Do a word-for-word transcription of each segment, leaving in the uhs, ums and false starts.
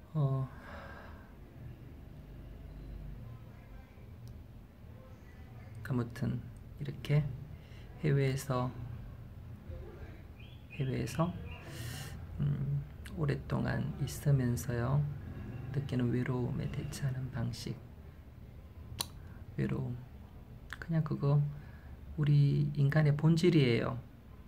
어, 아무튼 이렇게 해외에서 해외에서 음, 오랫동안 있으면서요 느끼는 외로움에 대처하는 방식. 외로움, 그냥 그거 우리 인간의 본질이에요.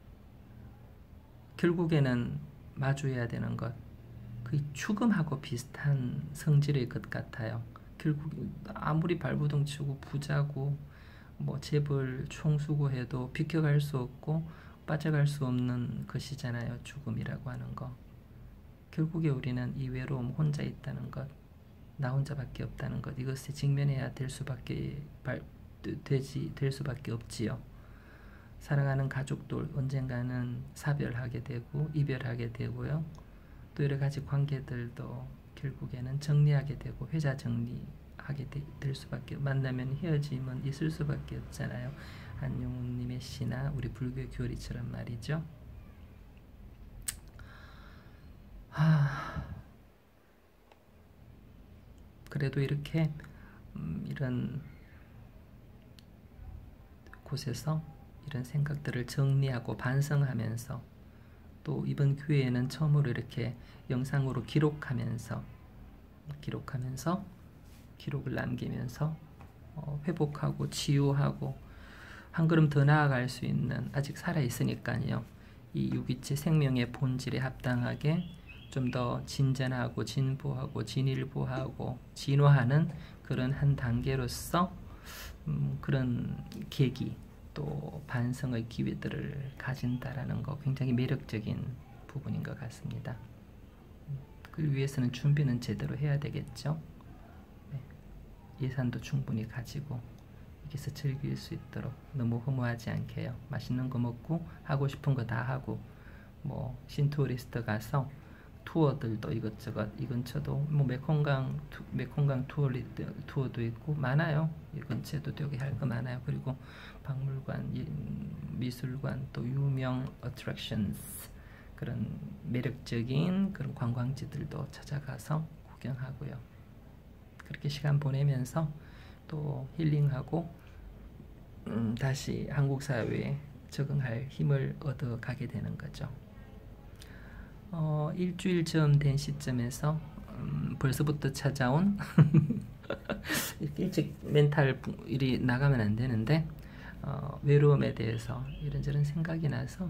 결국에는 마주해야 되는 것, 그 죽음하고 비슷한 성질의 것 같아요. 결국 아무리 발버둥 치고 부자고 뭐 재벌 총수고해도 비켜갈 수 없고 빠져갈 수 없는 것이잖아요. 죽음이라고 하는 거. 결국에 우리는 이 외로움, 혼자 있다는 것, 나 혼자밖에 없다는 것, 이것에 직면해야 될 수밖에 발, 되지 될 수밖에 없지요. 사랑하는 가족들 언젠가는 사별하게 되고 이별하게 되고요. 또 여러 가지 관계들도 결국에는 정리하게 되고 회자 정리하게 되, 될 수밖에, 만나면 헤어짐은 있을 수밖에 없잖아요. 안용님의 시나 우리 불교 교리처럼 말이죠. 하, 그래도 이렇게 음, 이런 곳에서 이런 생각들을 정리하고 반성하면서, 또 이번 기회에는 처음으로 이렇게 영상으로 기록하면서 기록하면서 기록을 남기면서 어, 회복하고 치유하고 한 걸음 더 나아갈 수 있는, 아직 살아있으니까요, 이 유기체 생명의 본질에 합당하게 좀 더 진전하고 진보하고 진일보하고 진화하는 그런 한 단계로서 음, 그런 계기, 또 반성의 기회들을 가진다라는 거, 굉장히 매력적인 부분인 것 같습니다. 그걸 위해서는 준비는 제대로 해야 되겠죠. 네. 예산도 충분히 가지고 여기서 즐길 수 있도록 너무 허무하지 않게요. 맛있는 거 먹고 하고 싶은 거 다 하고, 뭐 신투어리스트 가서 투어들도 이것저것, 이 근처도 뭐 메콩강 투, 메콩강 투어리, 투어도 있고 많아요. 이 근처에도 되게 할 거 많아요. 그리고 박물관, 미술관, 또 유명 어트랙션스, 그런 매력적인 그런 관광지들도 찾아가서 구경하고요. 그렇게 시간 보내면서 또 힐링하고 음, 다시 한국 사회에 적응할 힘을 얻어가게 되는 거죠. 어, 일주일쯤 된 시점에서 음, 벌써부터 찾아온 이렇게 일찍 멘탈이 나가면 안 되는데, 어, 외로움에 대해서 이런저런 생각이 나서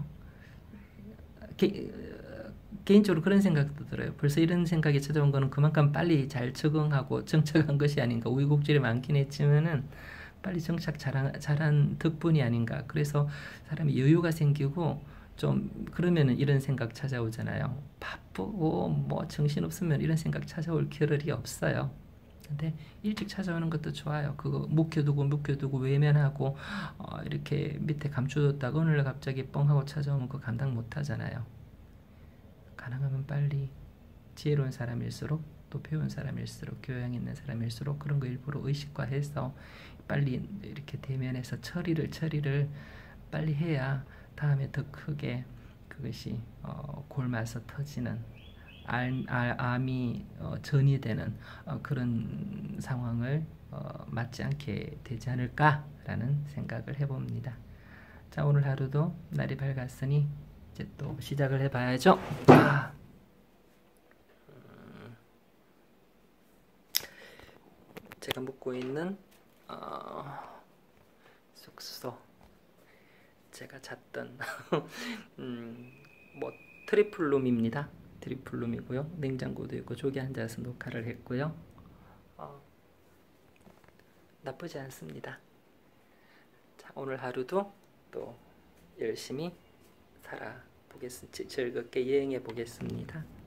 게, 개인적으로 그런 생각도 들어요. 벌써 이런 생각이 찾아온 거는 그만큼 빨리 잘 적응하고 정착한 것이 아닌가. 우여곡절이 많긴 했지만은 빨리 정착 잘한, 잘한 덕분이 아닌가. 그래서 사람이 여유가 생기고 좀 그러면은 이런 생각 찾아오잖아요. 바쁘고 뭐 정신없으면 이런 생각 찾아올 겨를이 없어요. 근데 일찍 찾아오는 것도 좋아요. 그거 묵혀두고 묵혀두고 외면하고 어, 이렇게 밑에 감춰뒀다가 어느 날 갑자기 뻥 하고 찾아오면 그거 감당 못 하잖아요. 가능하면 빨리, 지혜로운 사람일수록, 또 배운 사람일수록, 교양 있는 사람일수록 그런 거 일부러 의식화해서 빨리 이렇게 대면해서 처리를 처리를 빨리 해야 다음에 더 크게 그것이 어, 골마서 터지는, 알, 알, 암이 어, 전이 되는 어, 그런 상황을 어, 맞지 않게 되지 않을까라는 생각을 해봅니다. 자, 오늘 하루도 날이 밝았으니 이제 또 시작을 해봐야죠. 아. 제가 묵고 있는 어, 숙소, 제가 잤던 음, 뭐 트리플룸입니다. 트리플룸이고요. 냉장고도 있고 저기 앉아서 녹화를 했고요. 어, 나쁘지 않습니다. 자, 오늘 하루도 또 열심히 살아보겠습니다. 즐겁게 여행해 보겠습니다.